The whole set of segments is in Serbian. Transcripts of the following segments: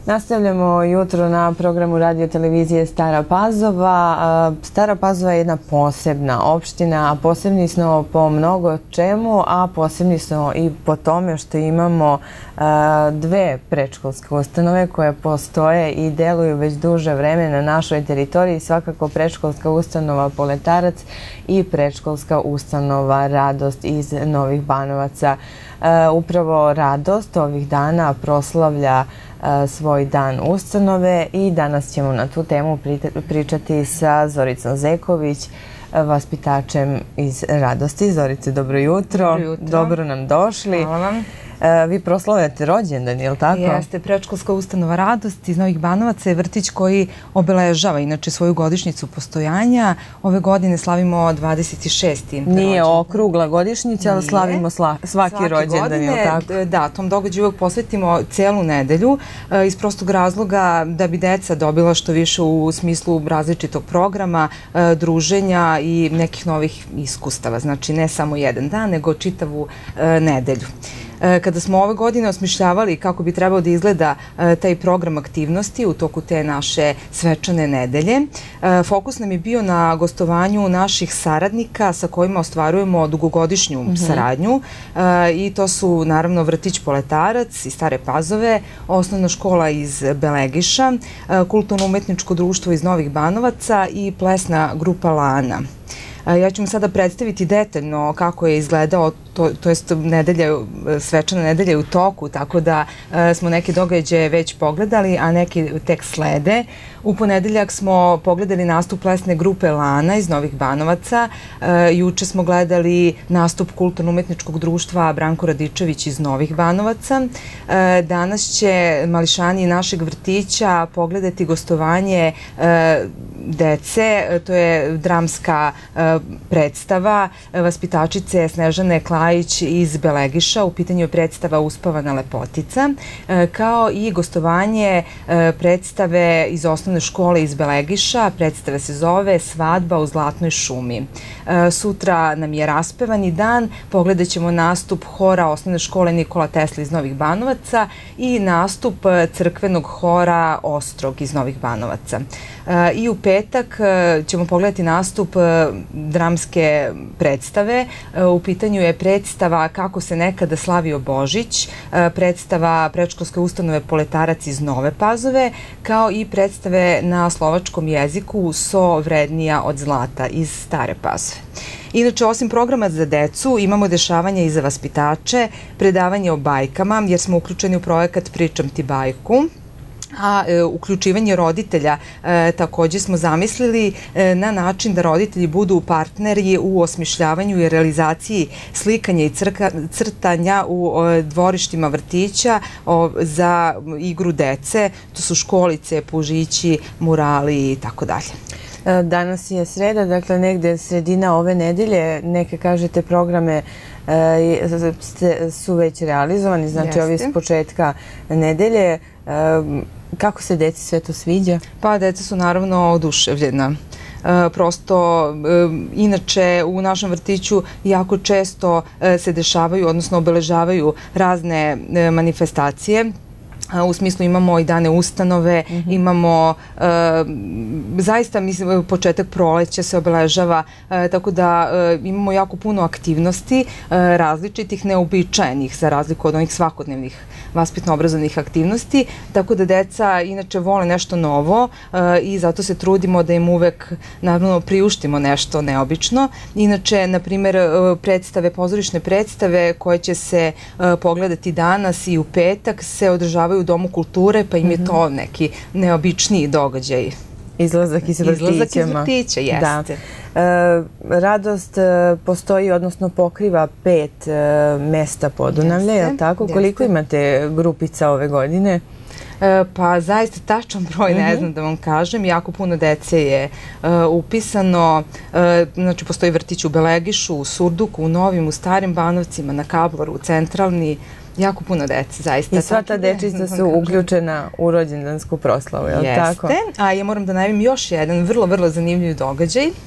Nastavljamo jutro na programu radio televizije Stara Pazova. Stara Pazova je jedna posebna opština, a posebni smo po mnogo čemu, a posebni smo i po tome što imamo dve predškolske ustanove koje postoje i deluju već duže vreme na našoj teritoriji. Svakako predškolska ustanova Poletarac i predškolska ustanova Radost iz Novih Banovaca. Upravo Radost ovih dana proslavlja svoj dan ustanove i danas ćemo na tu temu pričati sa Zoricom Zeković, vaspitačem iz Radosti. Zorice, dobro jutro. Dobro jutro. Dobro nam došli. Hvala vam. Vi proslavljate rođendan, je li tako? Jeste, predškolska ustanova Radost iz Novih Banovaca je vrtić koji obeležava inače svoju godišnjicu postojanja. Ove godine slavimo 26. Nije okrugla godišnjica, ali slavimo svaki rođendan, je li tako? Da, tom događaju uvek posvetimo celu nedelju iz prostog razloga da bi deca dobila što više u smislu različitog programa, druženja i nekih novih iskustava. Znači ne samo jedan dan, nego čitavu nedelju. Kada smo ove godine osmišljavali kako bi trebao da izgleda taj program aktivnosti u toku te naše svečane nedelje, fokus nam je bio na gostovanju naših saradnika sa kojima ostvarujemo dugogodišnju saradnju i to su naravno vrtić Poletarac iz Stare Pazove, osnovna škola iz Belegiša, kulturno-umetničko društvo iz Novih Banovaca i plesna grupa Lana. Ja ću vam sada predstaviti detaljno kako je izgledao, to jest svečana nedelja je u toku, tako da smo neke događaje već pogledali, a neki tek slede. U ponedeljak smo pogledali nastup plesne grupe Lana iz Novih Banovaca. Juče smo gledali nastup kulturno-umetničkog društva Branko Radičević iz Novih Banovaca. Danas će mališani našeg vrtića pogledati gostovanje dece, to je dramska predstava vaspitačice Snežane Klajić iz Belegiša. U pitanju je predstava Uspavana lepotica, kao i gostovanje predstave iz osnovne škole iz Belegiša. Predstava se zove Svadba u Zlatnoj šumi. Sutra nam je raspevani dan, pogledat ćemo nastup hora osnovne škole Nikola Tesla iz Novih Banovaca i nastup crkvenog hora Ostrog iz Novih Banovaca. I u petak ćemo pogledati nastup dramske predstave. U pitanju je predstava Kako se nekada slavio Božić, predstava predškolske ustanove Poletarac iz Nove Pazove, kao i predstave na slovačkom jeziku So vrednija od zlata iz Stare Pazove. Inače, osim programa za decu, imamo dešavanja i za vaspitače, predavanje o bajkama, jer smo uključeni u projekat Pričam ti bajku. A uključivanje roditelja također smo zamislili na način da roditelji budu partneri u osmišljavanju i realizaciji slikanja i crtanja u dvorištima vrtića za igru dece. To su školice, pužići, murali i tako dalje. Danas je sreda, dakle negde sredina ove nedelje, neke kažete programe su već realizovani, znači ovi s početka nedelje. Kako se deci sve to sviđa? Pa, deca su naravno oduševljena. Prosto, inače u našem vrtiću jako često se dešavaju, odnosno obeležavaju razne manifestacije. U smislu imamo i dane ustanove, imamo zaista, mislim, početak proleća se obeležava, tako da imamo jako puno aktivnosti različitih, neobičajenih, za razliku od onih svakodnevnih vaspitno-obrazovnih aktivnosti, tako da deca inače vole nešto novo i zato se trudimo da im uvek, naravno, priuštimo nešto neobično. Inače, na primjer, pozorišne predstave koje će se pogledati danas i u petak se održavaju u Domu kulture, pa im je to neki neobičniji događaj. Izlazak iz vrtića. Izlazak iz vrtića, jeste. Radost postoji, odnosno pokriva 5 mesta Podunavlja, je li tako? Koliko imate grupica ove godine? Pa zaista tačan broj ne znam da vam kažem. Jako puno dece je upisano. Znači, postoji vrtić u Belegišu, u Surduku, u Novim, u Starim Banovcima, na Kablaru, u Centralni. Jako puno dece, zaista. I sva ta dečica su uključena u rođendansku proslavu, je li tako? Jeste. A ja moram da najavim još jedan vrlo, vrlo zanimljiv događaj.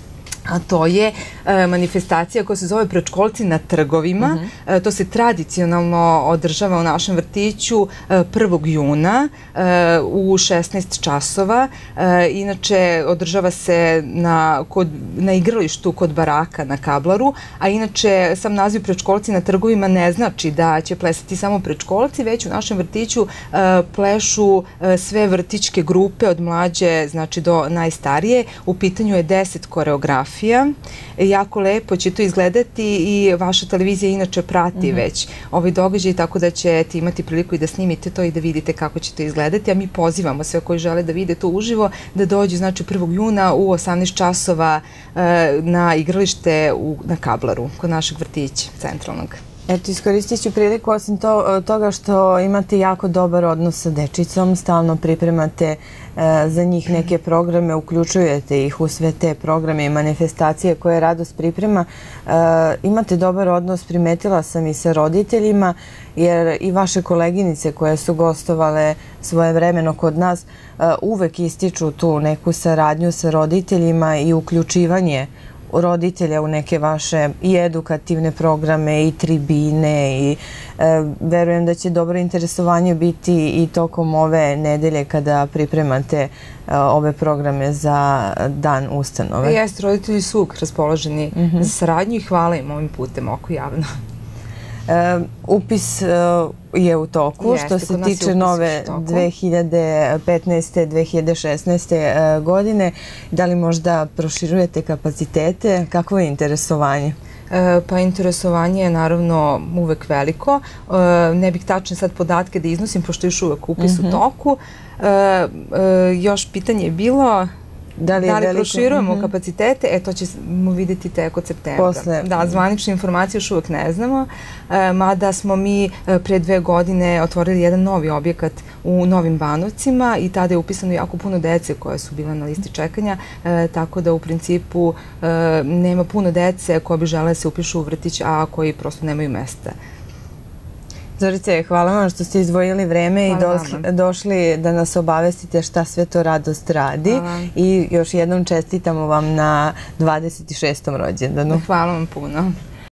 a to je manifestacija koja se zove Predškolci na trgovima. To se tradicionalno održava u našem vrtiću 1. juna u 16 časova. Inače, održava se na igralištu kod baraka na Kablaru, a inače sam naziv Predškolci na trgovima ne znači da će plesati samo predškolci, već u našem vrtiću plešu sve vrtićke grupe od mlađe, znači do najstarije. U pitanju je 10 koreografija. Jako lepo će to izgledati i vaša televizija inače prati već ovaj događaj, tako da ćete imati priliku i da snimite to i da vidite kako će to izgledati, a mi pozivamo sve koji žele da vide to uživo da dođu, znači 1. juna u 18 časova na igralište na Kablaru, kod našeg vrtića centralnog. Eto, iskoristit ću priliku, osim toga što imate jako dobar odnos sa dečicom, stalno pripremate za njih neke programe, uključujete ih u sve te programe i manifestacije koje Radost priprema. Imate dobar odnos, primetila sam, i sa roditeljima, jer i vaše koleginice koje su gostovale svojevremeno kod nas uvek ističu tu neku saradnju sa roditeljima i uključivanje roditelja u neke vaše i edukativne programe i tribine i verujem da će dobro interesovanje biti i tokom ove nedelje kada pripremate ove programe za Dan ustanove. Jeste, roditelji su uvijek raspoloženi za saradnju i hvala im ovim putem oko javno. Upis je u toku. Što se tiče nove 2015-2016. godine, da li možda proširujete kapacitete? Kakvo je interesovanje? Pa interesovanje je naravno uvek veliko. Ne bih tačne sad podatke da iznosim, pošto je još uvek upis u toku. Još pitanje je bilo da li proširujemo kapacitete, to ćemo vidjeti tek od septembra. Da, zvanične informacije još uvek ne znamo, mada smo mi pre 2 godine otvorili jedan novi objekat u Novim Banovcima i tada je upisano jako puno dece koje su bile na listi čekanja, tako da u principu nema puno dece koja bi žele da se upišu u vrtić, a koji prosto nemaju mesta. Zorice, hvala vam što ste izdvojili vreme i došli da nas obavestite šta sve to Radost radi i još jednom čestitamo vam na 26. rođendanu. Hvala vam puno.